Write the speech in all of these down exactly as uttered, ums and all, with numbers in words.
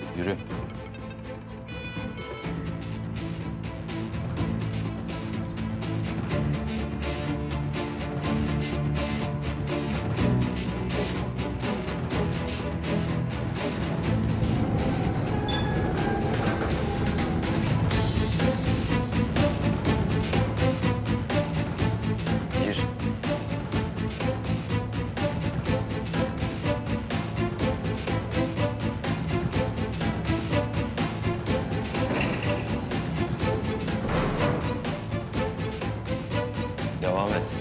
Yürü. Gir. Devam et.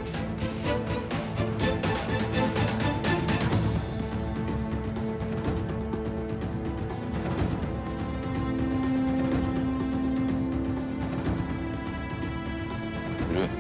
Yürü.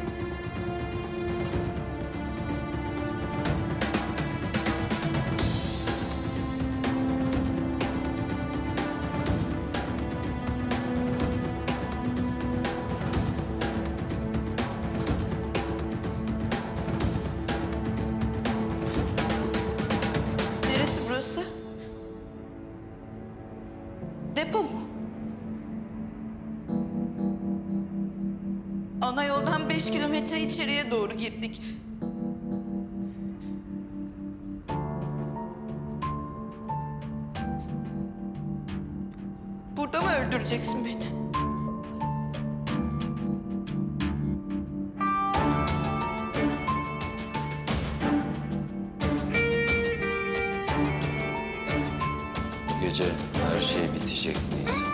Neresi burası? Depo mu? Ana yoldan beş kilometre içeriye doğru girdik. Burada mı öldüreceksin beni? Bu gece her şey bitecek Nisan.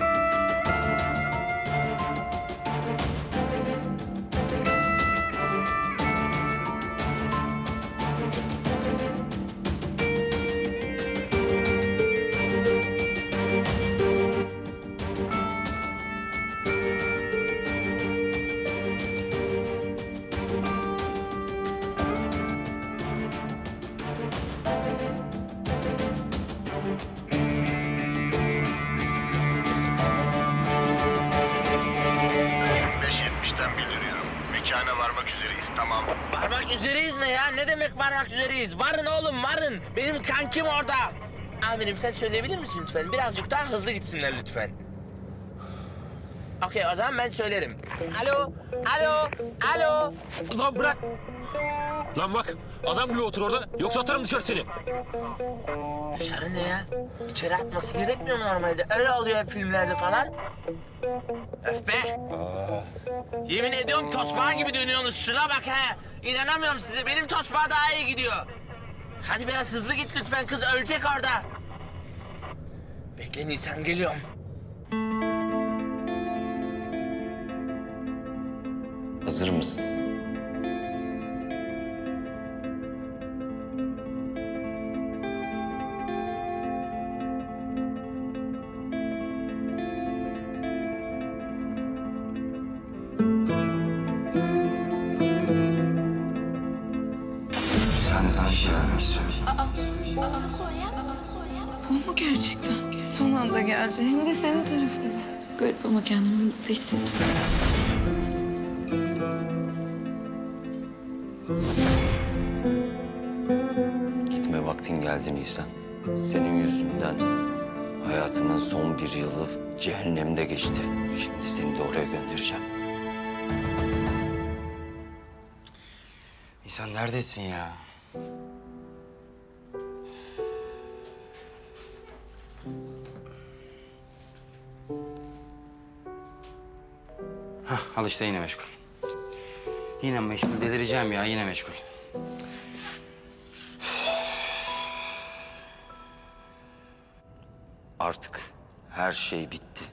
beş yetmişten bildiriyorum. Mekana varmak üzereyiz, tamam. Varmak üzereyiz ne ya? Ne demek varmak üzereyiz? Varın oğlum varın. Benim kankim orada. Amirim sen söyleyebilir misin lütfen? Birazcık daha hızlı gitsinler lütfen. Okey o zaman ben söylerim. Alo, alo, alo. Lan bırak! Lan bak, adam gibi otur orada, yoksa atarım dışarı seni. Dışarı ne ya? İçeri atması gerekmiyor mu normalde? Öyle oluyor hep filmlerde falan. Öf be! Yemin ediyorum tosbağa gibi dönüyorsunuz. Şuna bak he! İnanamıyorum size. Benim tosbağa daha iyi gidiyor. Hadi biraz hızlı git lütfen. Kız ölecek orada. Bekle Nisan geliyorum. Hazır mısın? Ben de sana bir şey vermek istiyorum. Bu mu gerçekten? Son anda geldi. Hem de senin tarafına. Garip ama kendimi mutlu hissediyorum. Gitme vaktin geldi Nisan. Senin yüzünden hayatımın son bir yılı cehennemde geçti. Şimdi seni de oraya göndereceğim. Nisan neredesin ya? Hah, al işte yine meşgul. Yine meşgul, delireceğim ya, yine meşgul. Artık her şey bitti.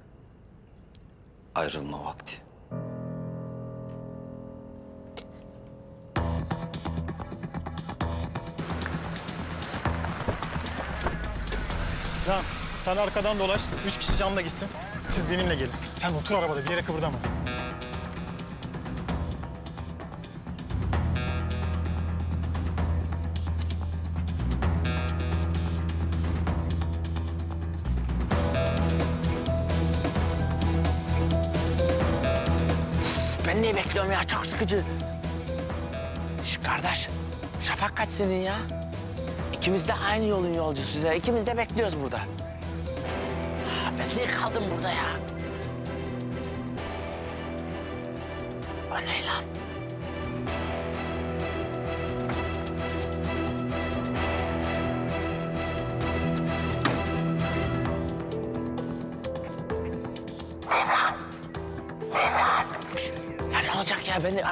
Ayrılma vakti. Can, sen arkadan dolaş. Üç kişi camla gitsin. Siz benimle gelin. Sen otur arabada, bir yere kıvırdama. Ben neyi bekliyorum ya? Çok sıkıcı. Şş kardeş, şafak kaç senin ya? İkimiz de aynı yolun yolcusuyuz ya. İkimiz de bekliyoruz burada. Ben niye kaldım burada ya? O ne lan? Nisan! Nisan! Ya ne olacak ya beni...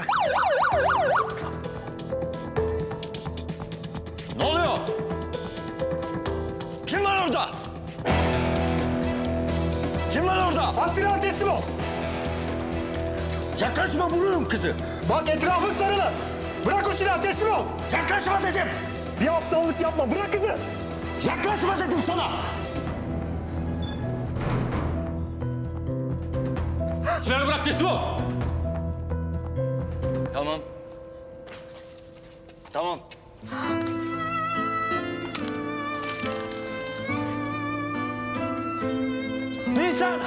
Ne oluyor? Kim var orada? Kim var orada? At silahı, teslim ol. Yaklaşma, vururum kızı. Bak etrafın sarılı. Bırak o silahı, teslim ol. Yaklaşma dedim. Bir aptallık yapma, bırak kızı. Yaklaşma dedim sana. Silahını bırak teslim ol. Tamam. Tamam. Nisan!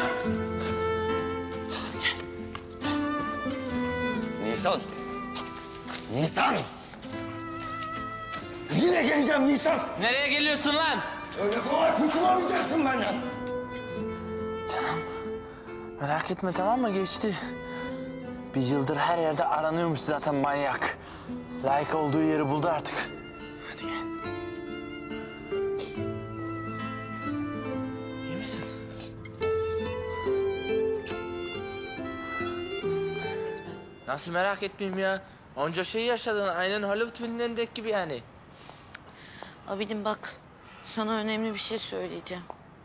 Nisan. Nisan. Yine geleceğim Nisan. Nereye geliyorsun lan? Öyle kolay kurtulamayacaksın benden. Merak etme tamam mı? Geçti. Bir yıldır her yerde aranıyormuş zaten manyak. Layık olduğu yeri buldu artık. Hadi gel. İyi misin? Nasıl merak etmeyeyim ya? Onca şey yaşadın. Aynen Hollywood filmlerindeki gibi yani. Abidin bak, sana önemli bir şey söyleyeceğim.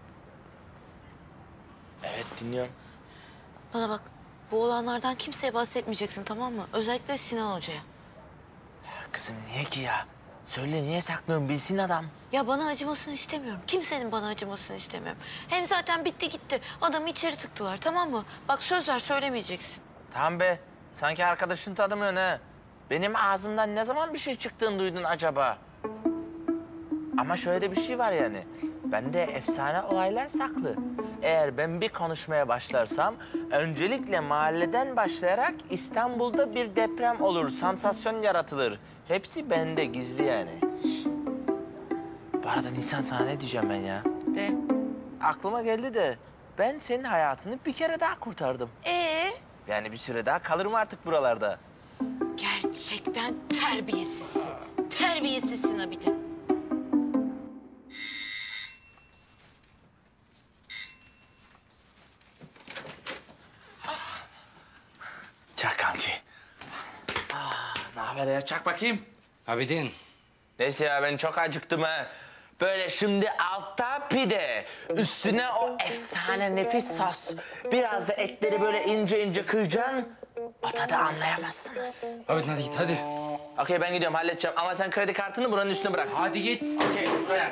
Evet dinliyorum. Bana bak, bu olanlardan kimseye bahsetmeyeceksin, tamam mı? Özellikle Sinan Hoca'ya. Ya kızım niye ki ya? Söyle niye saklıyorsun? Bilsin adam. Ya bana acımasını istemiyorum. Kimsenin bana acımasını istemiyorum. Hem zaten bitti gitti. Adamı içeri tıktılar, tamam mı? Bak söz ver, söylemeyeceksin. Tamam be. Sanki arkadaşını tanımıyorsun ha. Benim ağzımdan ne zaman bir şey çıktığını duydun acaba? Ama şöyle de bir şey var yani. Bende efsane olaylar saklı. Eğer ben bir konuşmaya başlarsam... öncelikle mahalleden başlayarak İstanbul'da bir deprem olur, sansasyon yaratılır. Hepsi bende gizli yani. Bu arada Nisan sana ne diyeceğim ben ya? De. Aklıma geldi de ben senin hayatını bir kere daha kurtardım. Ee? Yani bir süre daha kalırım artık buralarda. Gerçekten terbiyesizsin. Terbiyesizsin Abidin. Çak kanki. Ah, ne haber ya? Çak bakayım. Abidin. Neyse ya ben çok acıktım ha. Böyle şimdi altta pide, üstüne o efsane nefis sos. Biraz da etleri böyle ince ince kıracaksın. O tadı anlayamazsınız. Abidin hadi git hadi. Okey ben gidiyorum halledeceğim ama sen kredi kartını buranın üstüne bırak. Hadi git. Okey buraya.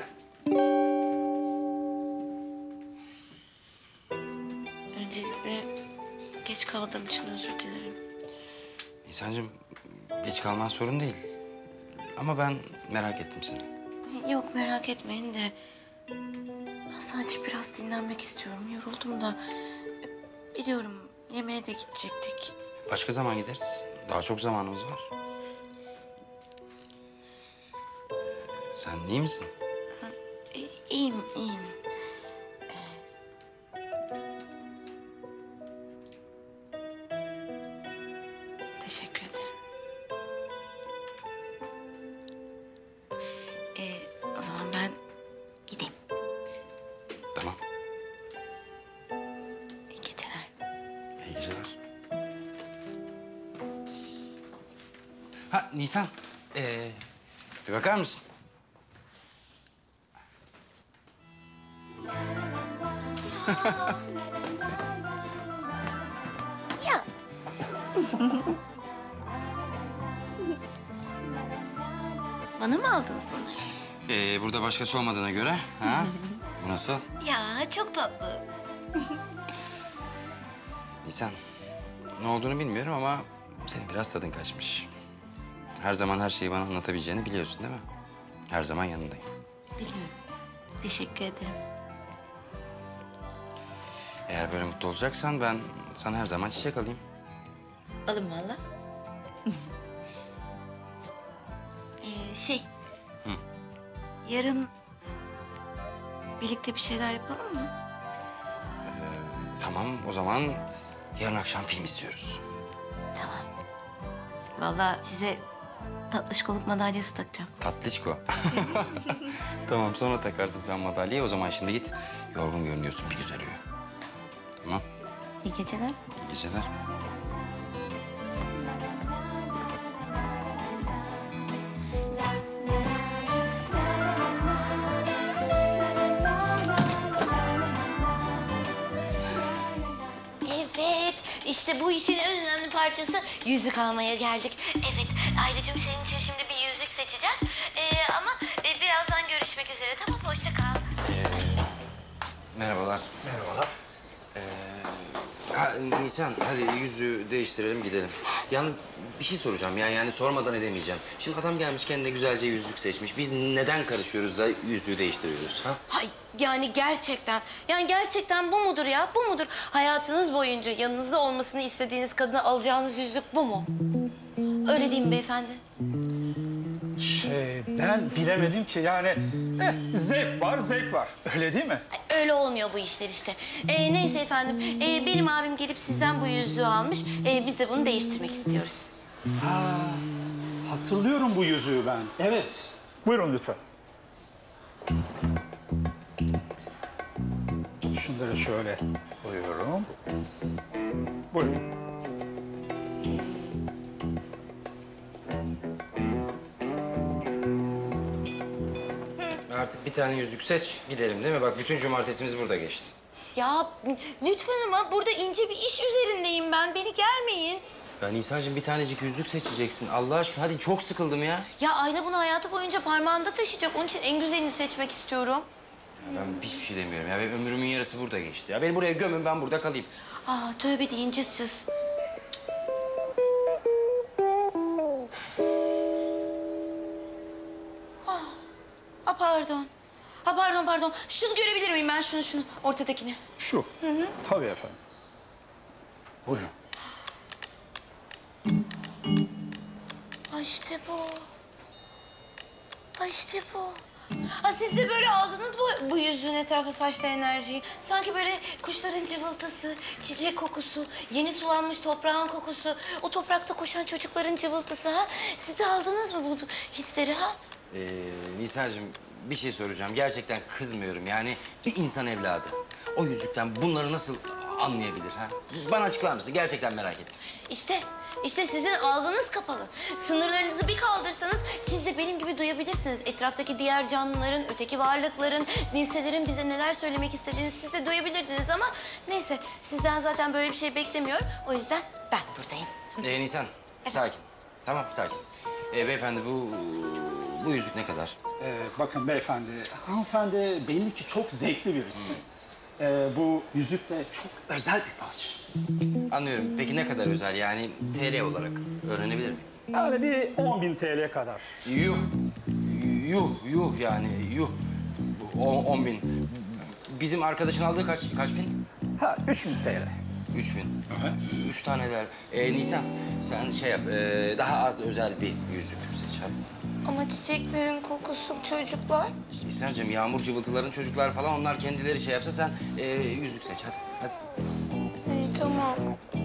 Öncelikle geç kaldığım için özür dilerim. Nisan'cığım geç kalman sorun değil. Ama ben merak ettim seni. Yok merak etmeyin de... ben sadece biraz dinlenmek istiyorum. Yoruldum da... Biliyorum yemeğe de gidecektik. Başka zaman gideriz. Daha çok zamanımız var. Sen iyi misin? E, iyiyim, iyiyim. Ee, teşekkür ederim. Ee, o zaman ben gideyim. Tamam. İyi geceler. İyi geceler. Ha Nisan. Ee, bir bakar mısın? Bana mı aldınız bunu? Ee, burada başkası olmadığına göre ha? Bu nasıl? Ya çok tatlı. Nisan, ne olduğunu bilmiyorum ama senin biraz tadın kaçmış. Her zaman her şeyi bana anlatabileceğini biliyorsun değil mi? Her zaman yanındayım. Biliyorum. Teşekkür ederim. Eğer böyle mutlu olacaksan ben sana her zaman çiçek alayım. Alın valla. ee, şey... Hı. Yarın birlikte bir şeyler yapalım mı? Tamam, o zaman yarın akşam film izliyoruz. Tamam. Vallahi size tatlışkoluk madalyası takacağım. Tatlışko. Tamam, sonra takarsın sen madalyayı. O zaman şimdi git. Yorgun görünüyorsun, bir güzel uyu. Tamam, İyi geceler. iyi geceler. Evet, işte bu işin en önemli parçası yüzük almaya geldik. Evet, Aylacığım senin için şimdi bir yüzük seçeceğiz. Ee, ama e, birazdan görüşmek üzere. Tamam, hoşça kal. Merhabalar. Merhabalar. Ha, Nisan, hadi yüzüğü değiştirelim, gidelim. Yalnız bir şey soracağım ya, yani sormadan edemeyeceğim. Şimdi adam gelmiş kendine güzelce yüzük seçmiş. Biz neden karışıyoruz da yüzüğü değiştiriyoruz, ha? Hay, yani gerçekten, yani gerçekten bu mudur ya, bu mudur? Hayatınız boyunca yanınızda olmasını istediğiniz kadına alacağınız yüzük bu mu? Öyle değil mi beyefendi? Şey, ben bilemedim ki yani eh, zevk var, zevk var. Öyle değil mi? Öyle olmuyor bu işler işte. Ee, neyse efendim, ee, benim abim gelip sizden bu yüzüğü almış. Ee, biz de bunu değiştirmek istiyoruz. Ha, hatırlıyorum bu yüzüğü ben. Evet. Buyurun lütfen. Şunları şöyle koyuyorum. Buyurun. Artık bir tane yüzük seç, gidelim değil mi? Bak bütün cumartesimiz burada geçti. Ya lütfen ama burada ince bir iş üzerindeyim ben. Beni germeyin. Ya Nisan'cığım bir tanecik yüzük seçeceksin. Allah aşkına hadi, çok sıkıldım ya. Ya Ayla bunu hayatı boyunca parmağında taşıyacak. Onun için en güzelini seçmek istiyorum. Ya ben hiçbir şey demiyorum ya. Benim ömrümün yarısı burada geçti. Ya beni buraya gömün, ben burada kalayım. Aa tövbe deyin cız cız. Ah, ah pardon. Ha pardon pardon. Şunu görebilir miyim ben şunu şunu ortadakini? Şu. Hı hı. Tabii efendim. Buyurun. Ay işte bu. Ay işte bu. Ha siz de böyle aldınız bu, bu yüzüğün etrafı saçlı enerjiyi. Sanki böyle kuşların cıvıltısı, çiçek kokusu, yeni sulanmış toprağın kokusu, o toprakta koşan çocukların cıvıltısı ha. Siz de aldınız mı bu hisleri ha? Ee, Nisan'cığım bir şey soracağım. Gerçekten kızmıyorum. Yani bir insan evladı o yüzükten bunları nasıl anlayabilir ha? Bana açıklar mısın? Gerçekten merak ettim. İşte, işte sizin algınız kapalı. Sınırlarınızı bir kaldırsanız siz de benim gibi duyabilirsiniz. Etraftaki diğer canlıların, öteki varlıkların, nesnelerin bize neler söylemek istediğini siz de duyabilirdiniz ama neyse sizden zaten böyle bir şey beklemiyorum. O yüzden ben buradayım. Ee, Nisan, sakin. Tamam, sakin. Ee, beyefendi bu bu yüzük ne kadar? Ee, bakın beyefendi, hanımefendi belli ki çok zevkli birisi. Ee, bu yüzük de çok özel bir parça. Anlıyorum. Peki ne kadar özel, yani T L olarak öğrenebilir miyim? Yani bir on bin T L kadar. Yuh. Yuh, yuh yani yuh. O, on bin. Bizim arkadaşın aldığı kaç, kaç bin? Ha, üç bin T L. Üç bin. Üç tane der. Ee, Nisan, sen şey yap, ee, daha az özel bir yüzük seç hadi. Ama çiçeklerin kokusu çocuklar. Nisan'cığım, yağmur cıvıltıların çocuklar falan, onlar kendileri şey yapsa sen ee, yüzük seç hadi. Hadi. İyi tamam.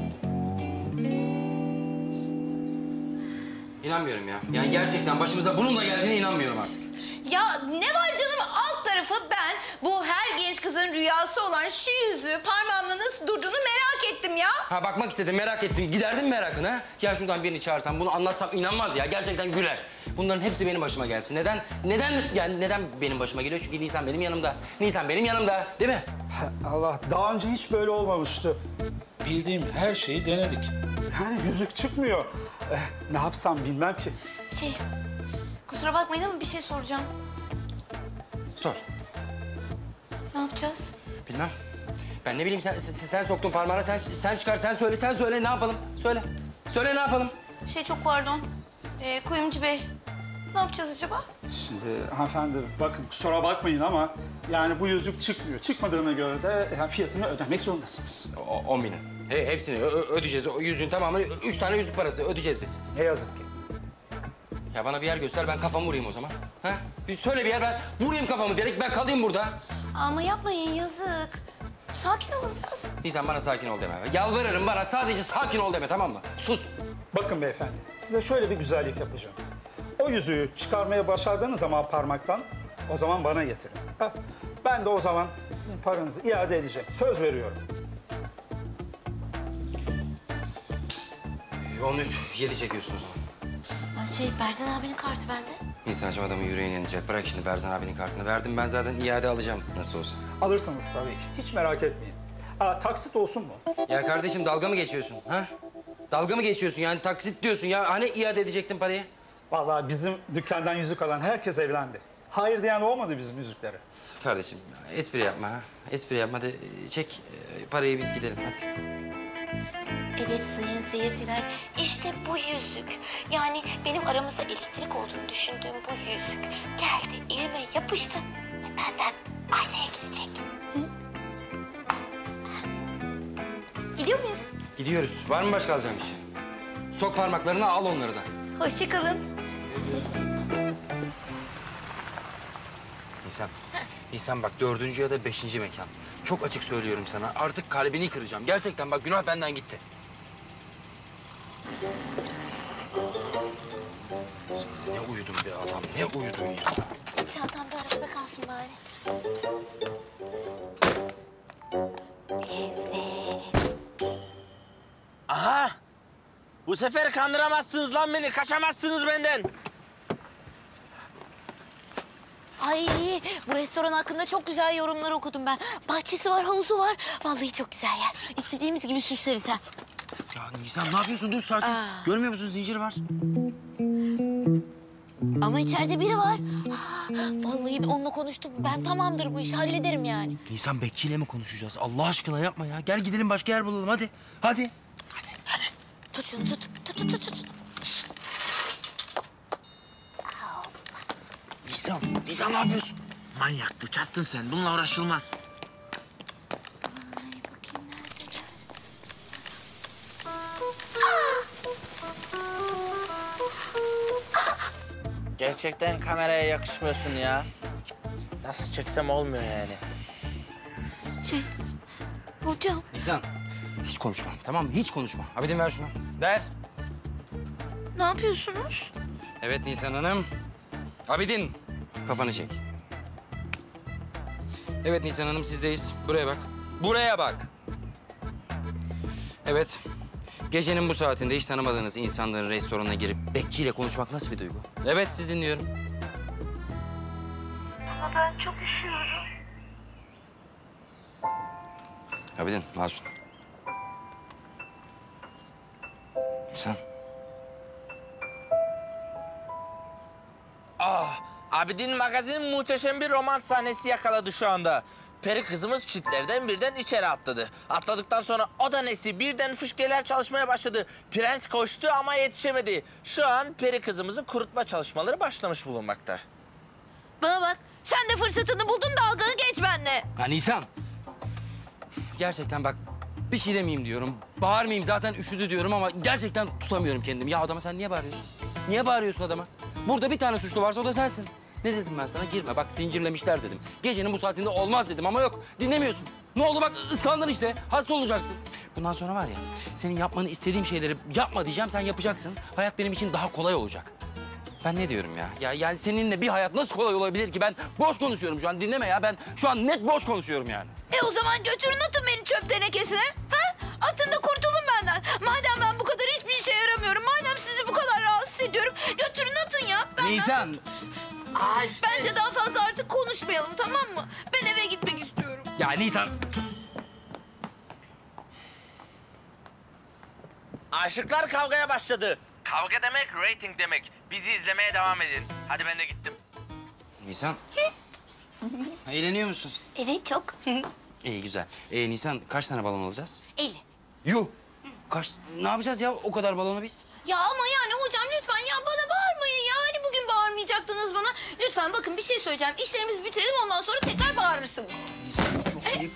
İnanmıyorum ya. Yani gerçekten başımıza bununla geldiğine inanmıyorum artık. Ya ne var canım alt tarafı ben bu her genç kızın rüyası olan şu yüzüğü parmağımla nasıl durduğunu merak ettim ya. Ha bakmak istedim, merak ettin. Giderdin merakını ha? Ya şuradan birini çağırsam, bunu anlatsam inanmaz ya. Gerçekten güler. Bunların hepsi benim başıma gelsin. Neden? Neden? Yani neden benim başıma geliyor? Çünkü Nisan benim yanımda. Nisan benim yanımda, değil mi? Allah, daha önce hiç böyle olmamıştı. Bildiğim her şeyi denedik. Yani yüzük çıkmıyor. Eh, ne yapsam bilmem ki. Şey kusura bakmayın ama bir şey soracağım. Sor. Ne yapacağız? Bilmem. Ben ne bileyim, sen, sen, sen soktun parmağına, sen, sen çıkar, sen söyle, sen söyle. Ne yapalım? Söyle. Söyle, ne yapalım? Şey çok pardon. Ee, Kuyumcu Bey ne yapacağız acaba? Şimdi hanımefendi bakın kusura bakmayın ama yani bu yüzük çıkmıyor. Çıkmadığına göre de yani fiyatını ödemek zorundasınız. O, on bini. He, hepsini ö- ö- ödeyeceğiz. O yüzüğün tamamını, üç tane yüzük parası ödeyeceğiz biz. Ne yazık ki. Ya bana bir yer göster, ben kafamı vurayım o zaman. Ha? Bir söyle bir yer, ben vurayım kafamı direkt, ben kalayım burada. Ama yapmayın yazık. sakin olun biraz. Nisan bana sakin ol deme. Yalvarırım bana sadece sakin ol deme tamam mı? Sus. Bakın beyefendi, size şöyle bir güzellik yapacağım. O yüzüğü çıkarmaya başardığınız zaman parmaktan, o zaman bana getirin. Ha, ben de o zaman sizin paranızı iade edeceğim. Söz veriyorum. on üç yedi çekiyorsun o zaman. Ha, Şey, Berzan abinin kartı bende. Nisan'cığım adamın yüreğini yanacak. Bırak şimdi Berzan abinin kartını. Verdim ben zaten iade alacağım nasıl olsa. Alırsınız tabii ki. Hiç merak etmeyin. Aa, taksit olsun mu? Ya kardeşim dalga mı geçiyorsun ha? Dalga mı geçiyorsun yani taksit diyorsun ya. Hani iade edecektin parayı? Vallahi bizim dükkandan yüzük alan herkes evlendi. Hayır diyen olmadı bizim yüzüklere. Kardeşim espri yapma ha. Espri yapma hadi çek e, parayı biz gidelim hadi. Evet sayın seyirciler, işte bu yüzük. Yani benim aramızda elektrik olduğunu düşündüğüm bu yüzük geldi, elime yapıştı. Ve benden aileye gidecek. Hı? Gidiyor muyuz? Gidiyoruz. Var mı başka alacağım iş? Sok parmaklarını al onları da. Hoşça kalın. Nisan. Nisan bak dördüncü ya da beşinci mekan. Çok açık söylüyorum sana. Artık kalbini kıracağım. Gerçekten bak günah benden gitti. Sen ne uyudun be adam, ne uyudun ya. Çantam da arabada kalsın bari. Evet. Aha! Bu sefer kandıramazsınız lan beni. Kaçamazsınız benden. Ay, bu restoran hakkında çok güzel yorumlar okudum ben. Bahçesi var, havuzu var. Vallahi çok güzel yer. İstediğimiz gibi süsleriz ha. Ya Nisan ne yapıyorsun? Dur sakin. Aa. Görmüyor musun zincir var? Ama içeride biri var. Ah, vallahi onunla konuştum. Ben tamamdır bu işi hallederim yani. Nisan bekçiyle mi konuşacağız? Allah aşkına yapma ya. Gel gidelim başka yer bulalım hadi. Hadi. Tut şunu tut. Tut tut tut. tut. Nisan, Nisan ne yapıyorsun? Manyak bu. Çattın sen. Bununla uğraşılmaz. Gerçekten kameraya yakışmıyorsun ya. Nasıl çeksem olmuyor yani. Şey, hocam. Nisan, hiç konuşma tamam mı? Hiç konuşma. Abidin ver şunu. Ver. Ne yapıyorsunuz? Evet Nisan Hanım. Abidin, kafanı çek. Evet Nisan Hanım sizdeyiz. Buraya bak. Buraya bak. Evet. Gecenin bu saatinde hiç tanımadığınız insanların restoranına girip bekçiyle konuşmak nasıl bir duygu? Evet siz dinliyorum. Ama ben çok üşüyorum. Abidin al şunu. Nisan. Ah, Abidin Magazin muhteşem bir romans sahnesi yakaladı şu anda. Peri kızımız çitlerden birden içeri atladı. Atladıktan sonra o da nesi birden fışkiyeler çalışmaya başladı. Prens koştu ama yetişemedi. Şu an peri kızımızı kurutma çalışmaları başlamış bulunmakta. Bana bak, sen de fırsatını buldun, dalganı geç benimle. Ya Nisan. Gerçekten bak bir şey demeyeyim diyorum. Bağırmayayım zaten üşüdü diyorum ama gerçekten tutamıyorum kendimi. Ya adama sen niye bağırıyorsun? Niye bağırıyorsun adama? Burada bir tane suçlu varsa o da sensin. Ne dedim ben sana? Girme bak zincirlemişler dedim. Gecenin bu saatinde olmaz dedim ama yok. Dinlemiyorsun. Ne oldu bak ıslandın işte. Hasta olacaksın. Bundan sonra var ya senin yapmanı istediğim şeyleri yapma diyeceğim sen yapacaksın. Hayat benim için daha kolay olacak. Ben ne diyorum ya? Ya yani seninle bir hayat nasıl kolay olabilir ki? Ben boş konuşuyorum şu an dinleme ya. Ben şu an net boş konuşuyorum yani. E o zaman götürün atın beni çöp tenekesine. Ha? Atın da kurtulun benden. Madem ben bu kadar hiçbir işe yaramıyorum, madem sizi bu kadar rahatsız ediyorum, götürün atın ya. Benden Nisan. Aa işte. Bence daha fazla artık konuşmayalım, tamam mı? Ben eve gitmek istiyorum. Ya Nisan. Aşıklar kavgaya başladı. Kavga demek rating demek. Bizi izlemeye devam edin. Hadi ben de gittim. Nisan. Eğleniyor musun? Evet, çok. İyi güzel. Ee, Nisan kaç tane balon alacağız? elli. Yuh. Kaç? Ne yapacağız ya o kadar balonu biz? Ya ama yani hocam lütfen ya bana bağırmayın ya. Hani bugün bağırmayacaktınız bana. Lütfen bakın bir şey söyleyeceğim. İşlerimizi bitirelim ondan sonra tekrar bağırırsınız. Nisan çok ayıp.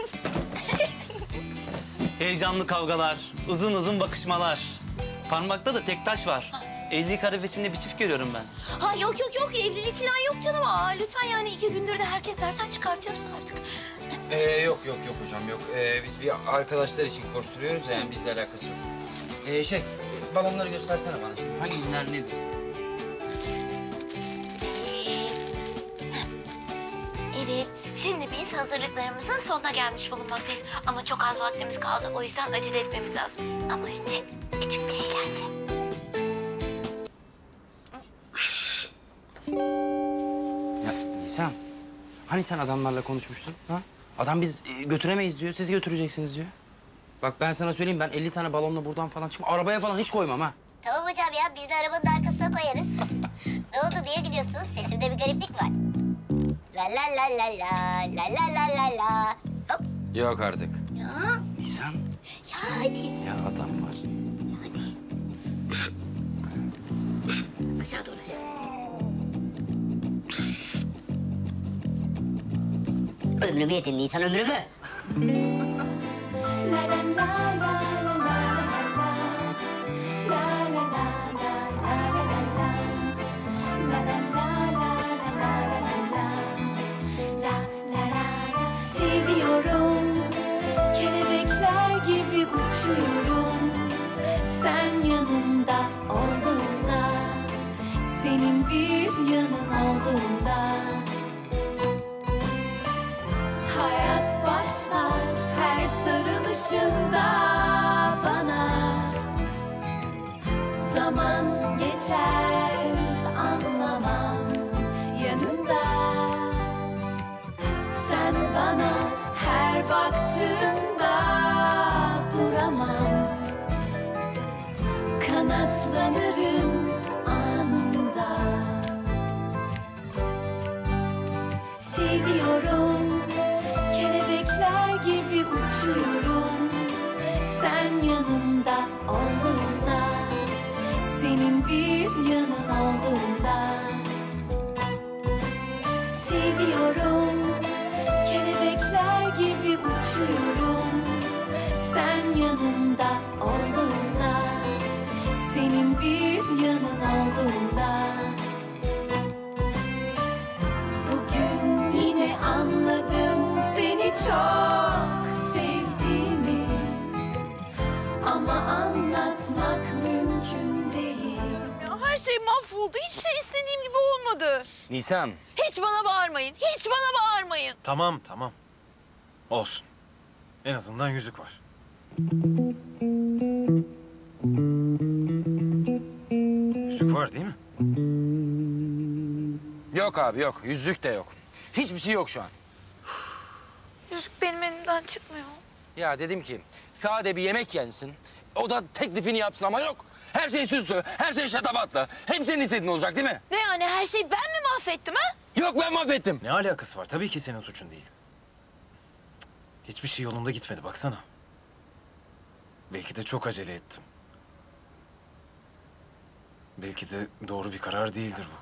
Heyecanlı kavgalar, uzun uzun bakışmalar. Parmakta da tek taş var. Evlilik arifesinde bir çift görüyorum ben. Ha yok yok yok evlilik falan yok canım. Aa, lütfen yani iki gündür de herkes dersen çıkartıyorsa artık. Ee, yok yok yok hocam yok. Ee, biz bir arkadaşlar için koşturuyoruz ya, yani bizle alakası yok. Ee, şey, balonları göstersene bana şimdi. Hangi günler nedir? Evet, şimdi biz hazırlıklarımızın sonuna gelmiş bulunmaktayız. Ama çok az vaktimiz kaldı, o yüzden acele etmemiz lazım. Ama önce küçük bir eğlence. Ya Nisan, hani sen adamlarla konuşmuştun ha? Adam biz e, götüremeyiz diyor, siz götüreceksiniz diyor. Bak ben sana söyleyeyim, ben elli tane balonla buradan falan çıkma. Arabaya falan hiç koymam ha. Tamam hocam ya, biz de arabanın arkasına koyarız. Ne oldu, niye gidiyorsunuz? Sesimde bir gariplik var. La la la la la, la la la la la. Hop. Yok artık. Ya, Nisan, ya hadi. ya adam var. Hadi. Aşağı doğru aşağı. Ömrümü yedin Nisan, ömrümü. Seviyorum, kelebekler gibi uçuyorum. Sen yanımda olduğunda, senin bir yanın olduğunda. Hayat başlar her sarılışında bana. Zaman geçer anlamam yanında. Sen bana her baktığında duramam. Kanatlanırım anında. Seviyorum, kelebekler gibi uçuyorum. Sen yanımda olduğunda, senin bir yanın olduğunda. Seviyorum, kelebekler gibi uçuyorum. Sen yanımda olduğunda, senin bir yanın olduğunda. Bugün yine anladım seni çok sevdiğimi. Ama anlatmak mümkün değil. Ya her şey mahvoldu. Hiçbir şey istediğim gibi olmadı. Nisan. Hiç bana bağırmayın. Hiç bana bağırmayın. Tamam, tamam. Olsun. En azından yüzük var. Yüzük var değil mi? Yok abi yok, yüzük de yok. Hiçbir şey yok şu an. Yüzük benim elimden çıkmıyor. Ya dedim ki sade bir yemek yensin. O da teklifini yapsın ama yok. Her şey süslü, her şey şatafatlı. Hep senin istediğin olacak değil mi? Ne yani, her şeyi ben mi mahvettim ha? Yok, ben mahvettim. Ne alakası var? Tabii ki senin suçun değil. Hiçbir şey yolunda gitmedi, baksana. Belki de çok acele ettim. Belki de doğru bir karar değildir bu.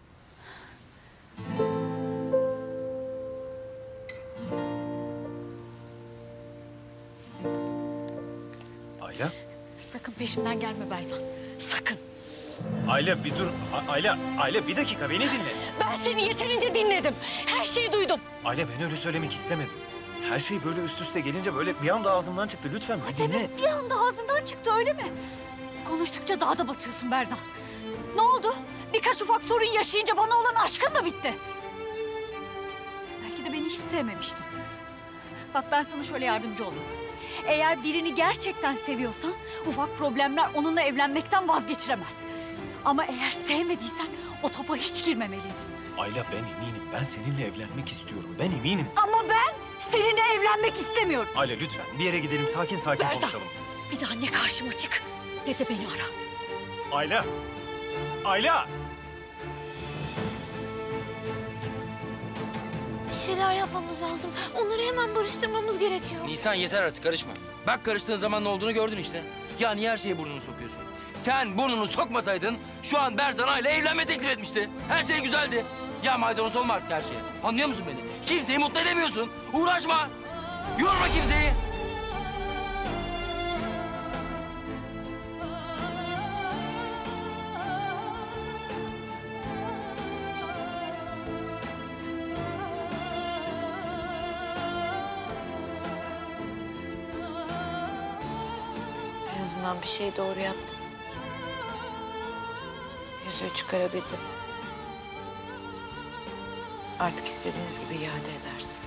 Ayla? Sakın peşimden gelme Berzan. Sakın. Ayla bir dur. A- Ayla, Ayla bir dakika beni dinle. Ben seni yeterince dinledim. Her şeyi duydum. Ayla ben öyle söylemek istemedim. Her şey böyle üst üste gelince böyle bir anda ağzımdan çıktı. Lütfen bir dinle. Evet, bir anda ağzından çıktı öyle mi? Konuştukça daha da batıyorsun Berzan. Ne oldu? Birkaç ufak sorun yaşayınca bana olan aşkın mı bitti? Belki de beni hiç sevmemiştin. Bak ben sana şöyle yardımcı olayım. Eğer birini gerçekten seviyorsan ufak problemler onunla evlenmekten vazgeçiremez. Ama eğer sevmediysen o topa hiç girmemeliydin. Ayla ben eminim. Ben seninle evlenmek istiyorum. Ben eminim. Ama ben seninle evlenmek istemiyorum. Ayla lütfen bir yere gidelim. Sakin sakin Berzan, konuşalım. bir daha ne karşıma çık ne de beni ara. Ayla! Ayla! Bir şeyler yapmamız lazım. Onları hemen barıştırmamız gerekiyor. Nisan yeter artık, karışma. Bak karıştığın zaman ne olduğunu gördün işte. Ya niye her şeye burnunu sokuyorsun? Sen burnunu sokmasaydın şu an Berzan ile evlenme teklif etmişti. Her şey güzeldi. Ya maydanoz olma artık her şeye. Anlıyor musun beni? Kimseyi mutlu edemiyorsun. Uğraşma. Yorma kimseyi. azından bir şey doğru yaptım. Yüzüğü çıkarabildim. Artık istediğiniz gibi iade edersiniz.